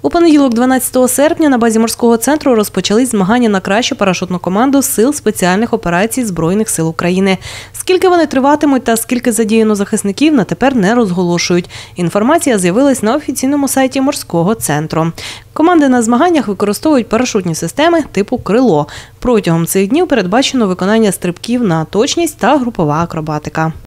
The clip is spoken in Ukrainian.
У понеділок, 12 серпня, на базі морського центру розпочались змагання на кращу парашутну команду Сил спеціальних операцій Збройних сил України. Скільки вони триватимуть та скільки задіяно захисників, на тепер не розголошують. Інформація з'явилась на офіційному сайті морського центру. Команди на змаганнях використовують парашутні системи типу «Крило». Протягом цих днів передбачено виконання стрибків на точність та групова акробатика.